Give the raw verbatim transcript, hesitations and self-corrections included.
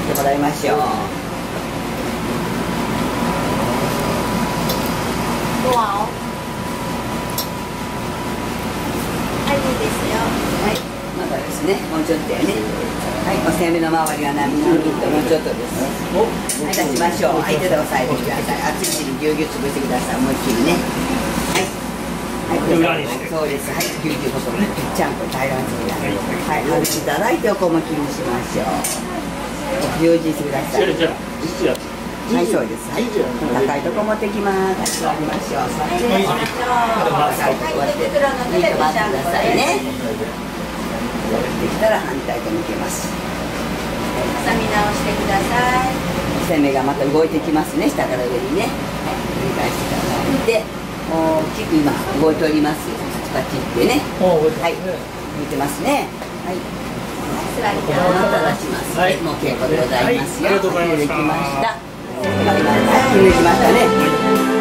ってもらいましょう。 ごわお。はい、いいですよ。 はい、まだですね、もうちょっとやね。はい、お背目の周りがなみなみともうちょっとです。はい、出しましょう。はい、手で押さえてください。熱いうちにぎゅうぎゅう潰してください。思いっきりね。はい。はい、裏にして。そうです。はい、ぎゅうぎゅうこそぺっちゃんこ平らにしてください。はい、外していただいておこもきにしましょう。用心してください。はい、そうです。はい、高いとこ持ってきます。座りましょう。座って。高いとこ持って。いいと待ってくださいね。できたら反対と向けます。 挟み直してください。 背目がまた動いてきますね。下から上にね。はい、繰り返していただいて、大きく今動いております。パチパチってね。はい、動いてますね。はい。 座りまた出します。はい、もう稽古でございますよ。はい、できました。はい、できましたね。